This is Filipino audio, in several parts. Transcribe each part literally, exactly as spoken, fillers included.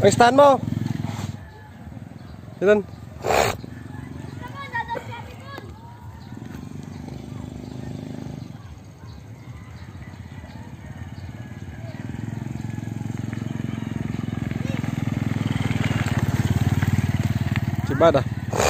Ang stand mo. Yan. Sibada.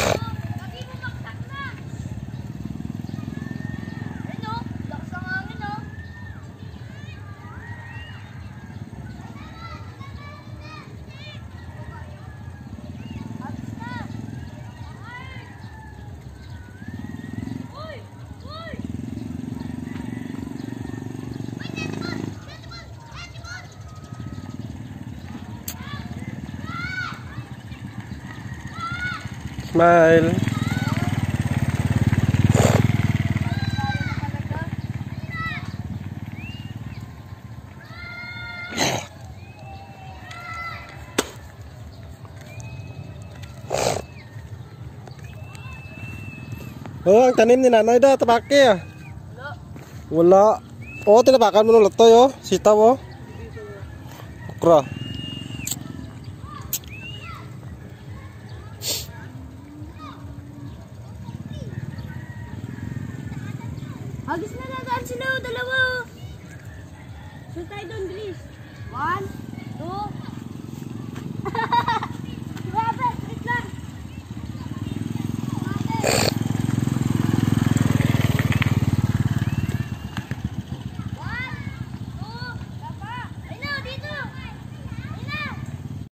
Smile. Oh, ang tanim ni nanay da, tabake ah. Wala. Oh, tinabakan mo ng lutoy oh. Sitaw oh. Okra. Agis na nagaan sila, dalawa. So tayo doon, Gris. One, two. Grabe, wait lang.